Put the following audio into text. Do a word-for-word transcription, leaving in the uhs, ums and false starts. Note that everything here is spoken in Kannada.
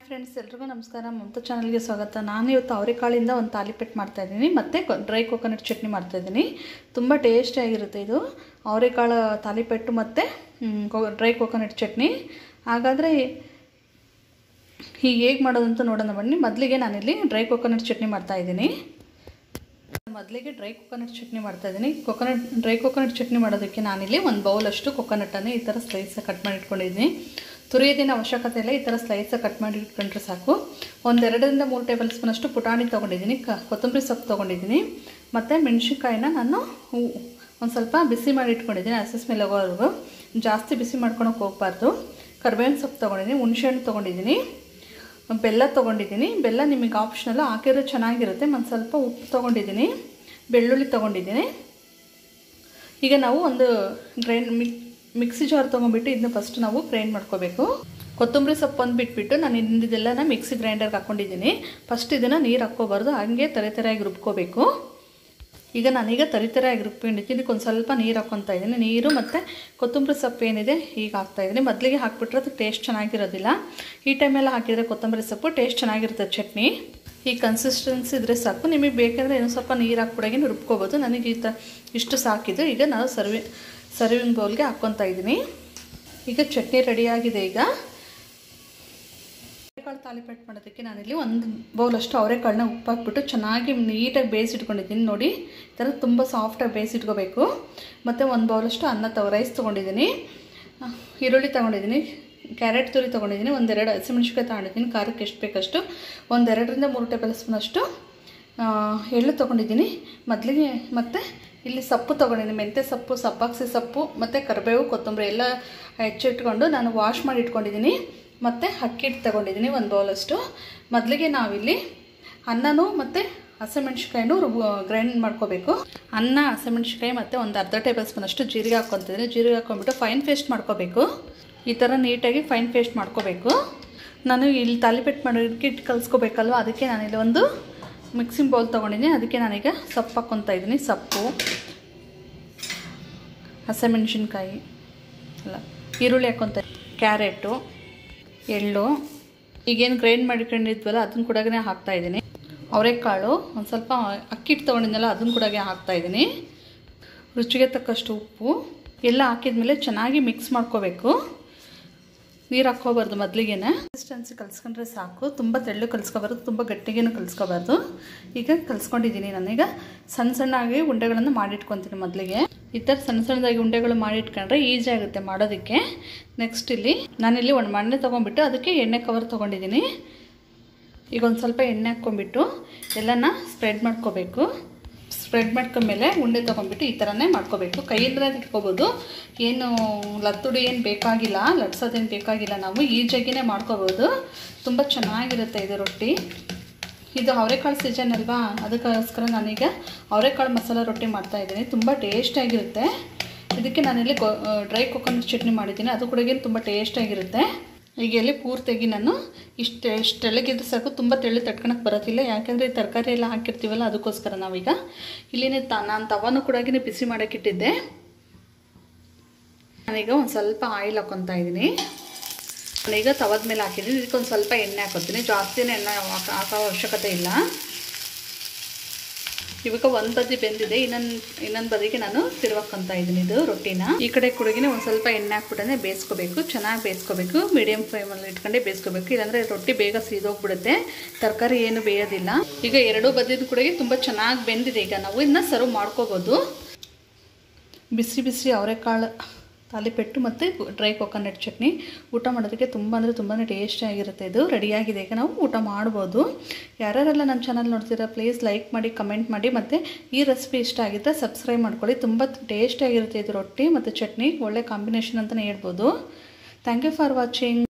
ಫ್ರೆಂಡ್ಸ್, ಎಲ್ರಿಗೂ ನಮಸ್ಕಾರ. ಮಮತಾ ಚಾನಲ್ಗೆ ಸ್ವಾಗತ. ನಾನು ಇವತ್ತು ಅವರೆಕಾಳಿಂದ ಒಂದು ತಾಲಿಪೆಟ್ಟು ಮಾಡ್ತಾಯಿದ್ದೀನಿ ಮತ್ತು ಡ್ರೈ ಕೋಕೋನಟ್ ಚಟ್ನಿ ಮಾಡ್ತಾಯಿದ್ದೀನಿ. ತುಂಬ ಟೇಸ್ಟಿಯಾಗಿರುತ್ತೆ ಇದು ಅವರೆಕಾಳು ತಾಲಿಪೆಟ್ಟು ಮತ್ತು ಡ್ರೈ ಕೋಕೋನಟ್ ಚಟ್ನಿ. ಹಾಗಾದರೆ ಹೀಗೆ ಹೇಗೆ ಮಾಡೋದಂತ ನೋಡೋಣ ಬನ್ನಿ. ಮೊದಲಿಗೆ ನಾನಿಲ್ಲಿ ಡ್ರೈ ಕೋಕೋನಟ್ ಚಟ್ನಿ ಮಾಡ್ತಾಯಿದ್ದೀನಿ. ಮೊದಲಿಗೆ ಡ್ರೈ ಕೋಕೋನಟ್ ಚಟ್ನಿ ಮಾಡ್ತಾಯಿದ್ದೀನಿ. ಕೋಕೋನಟ್ ಡ್ರೈ ಕೋಕೋನಟ್ ಚಟ್ನಿ ಮಾಡೋದಕ್ಕೆ ನಾನಿಲ್ಲಿ ಒಂದು ಬೌಲಷ್ಟು ಕೋಕೋನಟ್ಟನ್ನು ಈ ಥರ ಸ್ಲೈಸಾಗಿ ಕಟ್ ಮಾಡಿ ಇಟ್ಕೊಂಡಿದ್ದೀನಿ. ತುರಿಯೋದಿನ ಅವಶ್ಯಕತೆ ಇಲ್ಲ, ಈ ಥರ ಸ್ಲೈಸಾಗಿ ಕಟ್ ಮಾಡಿ ಇಟ್ಕೊಂಡ್ರೆ ಸಾಕು. ಒಂದೆರಡರಿಂದ ಮೂರು ಟೇಬಲ್ ಸ್ಪೂನಷ್ಟು ಪುಟಾಣಿ ತೊಗೊಂಡಿದ್ದೀನಿ, ಕ ಕೊತ್ತಂಬರಿ ಸೊಪ್ಪು ತೊಗೊಂಡಿದ್ದೀನಿ ಮತ್ತು ಮೆಣಸಿನ್ಕಾಯಿನ ನಾನು ಒಂದು ಸ್ವಲ್ಪ ಬಿಸಿ ಮಾಡಿ ಇಟ್ಕೊಂಡಿದ್ದೀನಿ. ಹಸಿ ಸ್ಮೆಲ್ ಹೋಗೋವರೆಗೂ ಜಾಸ್ತಿ ಬಿಸಿ ಮಾಡ್ಕೊಳಕ್ಕೆ ಹೋಗಬಾರ್ದು. ಕರಿಬೇವಿನ ಸೊಪ್ಪು ತೊಗೊಂಡಿದ್ದೀನಿ, ಹುಣಸೆಹಣ್ಣು ತೊಗೊಂಡಿದ್ದೀನಿ, ಬೆಲ್ಲ ತೊಗೊಂಡಿದ್ದೀನಿ. ಬೆಲ್ಲ ನಿಮಗೆ ಆಪ್ಷನಲ್ಲ, ಹಾಕಿದ್ರೆ ಚೆನ್ನಾಗಿರುತ್ತೆ. ಒಂದು ಸ್ವಲ್ಪ ಉಪ್ಪು ತೊಗೊಂಡಿದ್ದೀನಿ, ಬೆಳ್ಳುಳ್ಳಿ ತೊಗೊಂಡಿದ್ದೀನಿ. ಈಗ ನಾವು ಒಂದು ಗ್ರೈಂಡ್ ಮಿಕ್ ಮಿಕ್ಸಿ ಜಾರ್ ತೊಗೊಂಡ್ಬಿಟ್ಟು ಇದನ್ನ ಫಸ್ಟ್ ನಾವು ಗ್ರೈಂಡ್ ಮಾಡ್ಕೋಬೇಕು. ಕೊತ್ತಂಬರಿ ಸೊಪ್ಪು ಒಂದು ಬಿಟ್ಬಿಟ್ಟು ನಾನು ಇಂದಿದ್ದೆಲ್ಲ ಮಿಕ್ಸಿ ಗ್ರೈಂಡರ್ಗೆ ಹಾಕ್ಕೊಂಡಿದ್ದೀನಿ. ಫಸ್ಟ್ ಇದನ್ನು ನೀರು ಹಾಕ್ಕೋಬಾರ್ದು, ಹಾಗೆ ತರೆ ತರೆಯಾಗಿ ರುಬ್ಕೋಬೇಕು. ಈಗ ನಾನೀಗ ತರಿ ತರೆಯಾಗಿ ರುಬ್ಕೊಂಡಿದ್ದೀನಿ. ಇದಕ್ಕೆ ಒಂದು ಸ್ವಲ್ಪ ನೀರು ಹಾಕ್ಕೊತಾ ಇದ್ದೀನಿ. ನೀರು ಮತ್ತು ಕೊತ್ತಂಬರಿ ಸೊಪ್ಪು ಏನಿದೆ ಈಗ ಹಾಕ್ತಾಯಿದ್ದೀನಿ. ಮೊದಲಿಗೆ ಹಾಕ್ಬಿಟ್ರೆ ಅದು ಟೇಸ್ಟ್ ಚೆನ್ನಾಗಿರೋದಿಲ್ಲ. ಈ ಟೈಮೆಲ್ಲ ಹಾಕಿದರೆ ಕೊತ್ತಂಬರಿ ಸೊಪ್ಪು ಟೇಸ್ಟ್ ಚೆನ್ನಾಗಿರುತ್ತೆ ಚಟ್ನಿ. ಈ ಕನ್ಸಿಸ್ಟೆನ್ಸಿ ಇದ್ದರೆ ಸಾಕು. ನಿಮಗೆ ಬೇಕಂದರೆ ಇನ್ನೂ ಸ್ವಲ್ಪ ನೀರು ಹಾಕ್ಬಿಡಾಗಿ ರುಬ್ಕೋಬೋದು. ನನಗೆ ಈ ತ ಇಷ್ಟು ಸಾಕಿದ್ದು. ಈಗ ನಾನು ಸರ್ವಿ ಸರ್ವಿಂಗ್ ಬೌಲ್ಗೆ ಹಾಕ್ಕೊತಾ ಇದ್ದೀನಿ. ಈಗ ಚಟ್ನಿ ರೆಡಿಯಾಗಿದೆ. ಈಗ ಅವರೆಕಾಳು ತಾಲಿಪೆಟ್ಟು ಮಾಡೋದಕ್ಕೆ ನಾನಿಲ್ಲಿ ಒಂದು ಬೌಲಷ್ಟು ಅವರೆಕಾಳನ್ನ ಉಪ್ಪು ಹಾಕ್ಬಿಟ್ಟು ಚೆನ್ನಾಗಿ ನೀಟಾಗಿ ಬೇಯಿಸಿಟ್ಕೊಂಡಿದ್ದೀನಿ. ನೋಡಿ, ಈ ಥರ ತುಂಬ ಸಾಫ್ಟಾಗಿ ಬೇಯಿಸಿಟ್ಕೋಬೇಕು. ಮತ್ತು ಒಂದು ಬೌಲಷ್ಟು ಅನ್ನ ತಗೋ ರೈಸ್ ತೊಗೊಂಡಿದ್ದೀನಿ, ಈರುಳ್ಳಿ ತೊಗೊಂಡಿದ್ದೀನಿ, ಕ್ಯಾರೆಟ್ ತುರಿ ತೊಗೊಂಡಿದ್ದೀನಿ, ಒಂದೆರಡು ಹಸಿಮೆಣ್ಸಿನ್ಕಾಯಿ ತೊಗೊಂಡಿದ್ದೀನಿ, ಖಾರಕ್ಕೆ ಎಷ್ಟು ಬೇಕಷ್ಟು, ಒಂದೆರಡರಿಂದ ಮೂರು ಟೇಬಲ್ ಸ್ಪೂನಷ್ಟು ಎಳ್ಳು ತೊಗೊಂಡಿದ್ದೀನಿ. ಮೊದಲಿಗೆ ಮತ್ತು ಇಲ್ಲಿ ಸೊಪ್ಪು ತೊಗೊಂಡಿದ್ದೀನಿ, ಮೆಂತ್ಯ ಸೊಪ್ಪು, ಸಬ್ಬಾಕ್ಸಿ ಸೊಪ್ಪು ಮತ್ತು ಕರಿಬೇವು, ಕೊತ್ತಂಬರಿ ಎಲ್ಲ ಹೆಚ್ಚಿಟ್ಕೊಂಡು ನಾನು ವಾಶ್ ಮಾಡಿ ಇಟ್ಕೊಂಡಿದ್ದೀನಿ. ಮತ್ತು ಅಕ್ಕಿ ಹಿಟ್ಟು ತೊಗೊಂಡಿದ್ದೀನಿ ಒಂದು ಬೌಲಷ್ಟು. ಮೊದಲಿಗೆ ನಾವಿಲ್ಲಿ ಅನ್ನನೂ ಮತ್ತು ಹಸಿಮೆಣ್ಸಿನ್ಕಾಯಿನೂ ರುಬ್ ಗ್ರೈಂಡ್ ಮಾಡ್ಕೋಬೇಕು. ಅನ್ನ, ಹಸಿಮೆಣ್ಸಿನ್ಕಾಯಿ ಮತ್ತು ಒಂದು ಅರ್ಧ ಟೇಬಲ್ ಸ್ಪೂನಷ್ಟು ಜೀರಿಗೆ ಹಾಕ್ಕೊತಿದ್ದೀನಿ. ಜೀರಿಗೆ ಹಾಕ್ಕೊಂಡ್ಬಿಟ್ಟು ಫೈನ್ ಪೇಸ್ಟ್ ಮಾಡ್ಕೋಬೇಕು. ಈ ಥರ ನೀಟಾಗಿ ಫೈನ್ ಪೇಸ್ಟ್ ಮಾಡ್ಕೋಬೇಕು. ನಾನು ಇಲ್ಲಿ ತಾಲಿಪೆಟ್ಟು ಮಾಡೋದಕ್ಕೆ ಇಟ್ಟು ಕಲಿಸ್ಕೋಬೇಕಲ್ವ, ಅದಕ್ಕೆ ನಾನಿಲ್ಲಿ ಒಂದು ಮಿಕ್ಸಿಂಗ್ ಬೌಲ್ ತೊಗೊಂಡಿದ್ದೀನಿ. ಅದಕ್ಕೆ ನಾನೀಗ ಸೊಪ್ಪು ಹಾಕ್ಕೊತಾ ಇದ್ದೀನಿ. ಸೊಪ್ಪು, ಹಸಿಮೆಣ್ಸಿನ್ಕಾಯಿ ಅಲ್ಲ ಈರುಳ್ಳಿ ಹಾಕ್ಕೊತ, ಕ್ಯಾರೆಟು, ಎಳ್ಳು, ಈಗೇನು ಗ್ರೈಂಡ್ ಮಾಡಿಕೊಂಡಿದ್ವಲ್ಲ ಅದನ್ನು ಕೂಡ ಹಾಕ್ತಾಯಿದ್ದೀನಿ. ಅವರೆಕಾಳು, ಒಂದು ಸ್ವಲ್ಪ ಅಕ್ಕಿ ಹಿಟ್ಟು ತೊಗೊಂಡಿದ್ದೆನಲ್ಲ ಅದನ್ನು ಕೂಡ ಹಾಕ್ತಾಯಿದ್ದೀನಿ. ರುಚಿಗೆ ತಕ್ಕಷ್ಟು ಉಪ್ಪು ಎಲ್ಲ ಹಾಕಿದ್ಮೇಲೆ ಚೆನ್ನಾಗಿ ಮಿಕ್ಸ್ ಮಾಡ್ಕೋಬೇಕು. ನೀರು ಹಾಕ್ಕೋಬಾರ್ದು. ಮೊದಲಿಗೆ ಕನ್ಸಿಸ್ಟೆನ್ಸಿ ಕಲಿಸ್ಕೊಂಡ್ರೆ ಸಾಕು. ತುಂಬ ತೆಳ್ಳು ಕಲಿಸ್ಕೋಬಾರ್ದು, ತುಂಬ ಗಟ್ಟಿಗೇನು ಕಲಿಸ್ಕೋಬಾರ್ದು. ಈಗ ಕಲಿಸ್ಕೊಂಡಿದ್ದೀನಿ. ನಾನೀಗ ಸಣ್ಣ ಸಣ್ಣಾಗಿ ಉಂಡೆಗಳನ್ನು ಮಾಡಿಟ್ಕೊತೀನಿ. ಮೊದಲಿಗೆ ಈ ಥರ ಸಣ್ಣ ಸಣ್ಣದಾಗಿ ಉಂಡೆಗಳು ಮಾಡಿಟ್ಕೊಂಡ್ರೆ ಈಸಿ ಆಗುತ್ತೆ ಮಾಡೋದಕ್ಕೆ. ನೆಕ್ಸ್ಟ್ ಇಲ್ಲಿ ನಾನಿಲ್ಲಿ ಒಂದು ಮಣ್ಣೆ ತೊಗೊಂಡ್ಬಿಟ್ಟು ಅದಕ್ಕೆ ಎಣ್ಣೆ ಕವರ್ ತೊಗೊಂಡಿದ್ದೀನಿ. ಈಗ ಒಂದು ಸ್ವಲ್ಪ ಎಣ್ಣೆ ಹಾಕ್ಕೊಂಡ್ಬಿಟ್ಟು ಎಲ್ಲನ ಸ್ಪ್ರೆಡ್ ಮಾಡ್ಕೋಬೇಕು. ಸ್ಪ್ರೆಡ್ ಮಾಡ್ಕೊಂಡ್ಮೇಲೆ ಉಂಡೆ ತೊಗೊಂಡ್ಬಿಟ್ಟು ಈ ಥರನೇ ಮಾಡ್ಕೋಬೇಕು. ಕೈಯಿಂದಲೇ ಇಟ್ಕೋಬೋದು, ಏನು ಲತ್ತುಡಿ ಏನು ಬೇಕಾಗಿಲ್ಲ, ಲಟ್ಸೋದೇನು ಬೇಕಾಗಿಲ್ಲ. ನಾವು ಈಜಿಯಾಗಿಯೇ ಮಾಡ್ಕೋಬೋದು. ತುಂಬ ಚೆನ್ನಾಗಿರುತ್ತೆ ಇದು ರೊಟ್ಟಿ. ಇದು ಅವರೆಕಾಳು ಸೀಸನ್ ಅಲ್ವಾ, ಅದಕ್ಕೋಸ್ಕರ ನಾನೀಗ ಅವರೆಕಾಳು ಮಸಾಲ ರೊಟ್ಟಿ ಮಾಡ್ತಾಯಿದ್ದೀನಿ. ತುಂಬ ಟೇಸ್ಟಿಯಾಗಿರುತ್ತೆ. ಇದಕ್ಕೆ ನಾನಿಲ್ಲಿ ಕೊ ಡ್ರೈ ಕೋಕೋನಟ್ ಚಟ್ನಿ ಮಾಡಿದ್ದೀನಿ, ಅದು ಕೂಡ ತುಂಬ ಟೇಸ್ಟಿಯಾಗಿರುತ್ತೆ. ಈಗ ಎಲ್ಲಿ ಪೂರ್ತಿಯಾಗಿ ನಾನು ಇಷ್ಟು ಎಷ್ಟು ತೆಳ್ಳಗಿದ್ರೆ ಸಾಕು, ತುಂಬ ತೆಳ್ಳು ತಟ್ಕೊಳಕ್ಕೆ ಬರೋದಿಲ್ಲ. ಯಾಕೆಂದರೆ ಈ ತರಕಾರಿ ಎಲ್ಲ ಹಾಕಿರ್ತೀವಲ್ಲ, ಅದಕ್ಕೋಸ್ಕರ ನಾವೀಗ ಇಲ್ಲಿನೇ ತ ನಾನು ತವಾನು ಕೂಡ ಬಿಸಿ ಮಾಡೋಕ್ಕಿಟ್ಟಿದ್ದೆ. ನಾನೀಗ ಒಂದು ಸ್ವಲ್ಪ ಆಯಿಲ್ ಹಾಕ್ಕೊತಾ ಇದ್ದೀನಿ. ನಾನೀಗ ತವದ ಮೇಲೆ ಹಾಕಿದ್ದೀನಿ. ಇದಕ್ಕೆ ಒಂದು ಸ್ವಲ್ಪ ಎಣ್ಣೆ ಹಾಕೋತೀನಿ. ಜಾಸ್ತಿನೇ ಎಣ್ಣೆ ಹಾಕೋ ಅವಶ್ಯಕತೆ ಇಲ್ಲ. ಇವಾಗ ಒಂದು ಬದಿ ಬೆಂದಿದೆ, ಇನ್ನೊಂದು ಇನ್ನೊಂದು ಬದಿಗೆ ನಾನು ತಿರುವಾಕೊತಾ ಇದ್ದೀನಿ ಇದು ರೊಟ್ಟಿನ. ಈ ಕಡೆ ಕುಡುಗಿನೇ ಒಂದು ಸ್ವಲ್ಪ ಎಣ್ಣೆ ಹಾಕ್ಬಿಟ್ಟೆ ಬೇಯಿಸ್ಕೋಬೇಕು. ಚೆನ್ನಾಗಿ ಬೇಯಿಸ್ಕೋಬೇಕು. ಮೀಡಿಯಮ್ ಫ್ಲೇಮಲ್ಲಿ ಇಟ್ಕೊಂಡೆ ಬೇಯಿಸ್ಕೋಬೇಕು, ಇಲ್ಲಾಂದರೆ ರೊಟ್ಟಿ ಬೇಗ ಸೀದೋಗ್ಬಿಡುತ್ತೆ, ತರಕಾರಿ ಏನು ಬೇಯೋದಿಲ್ಲ. ಈಗ ಎರಡೂ ಬದಿದು ಕೂಡ ತುಂಬ ಚೆನ್ನಾಗಿ ಬೆಂದಿದೆ. ಈಗ ನಾವು ಇದನ್ನ ಸರ್ವ್ ಮಾಡ್ಕೋಬೋದು. ಬಿಸಿ ಬಿಸಿ ಅವರೆಕಾಳು ತಾಲಿಪೆಟ್ಟು ಮತ್ತು ಡ್ರೈ ಕೋಕೋನಟ್ ಚಟ್ನಿ ಊಟ ಮಾಡೋದಕ್ಕೆ ತುಂಬ ಅಂದರೆ ತುಂಬಾ ಟೇಸ್ಟಿಯಾಗಿರುತ್ತೆ. ಇದು ರೆಡಿಯಾಗಿದೆ. ಈಗ ನಾವು ಊಟ ಮಾಡ್ಬೋದು. ಯಾರ್ಯಾರೆಲ್ಲ ನನ್ನ ಚಾನಲ್ ನೋಡ್ತೀರಾ ಪ್ಲೀಸ್ ಲೈಕ್ ಮಾಡಿ, ಕಮೆಂಟ್ ಮಾಡಿ, ಮತ್ತು ಈ ರೆಸಿಪಿ ಇಷ್ಟ ಆಗಿದ್ದರೆ ಸಬ್ಸ್ಕ್ರೈಬ್ ಮಾಡ್ಕೊಳ್ಳಿ. ತುಂಬ ಟೇಸ್ಟಿಯಾಗಿರುತ್ತೆ ಇದು ರೊಟ್ಟಿ ಮತ್ತು ಚಟ್ನಿ. ಒಳ್ಳೆ ಕಾಂಬಿನೇಷನ್ ಅಂತಲೇ ಹೇಳ್ಬೋದು. Thank you for watching.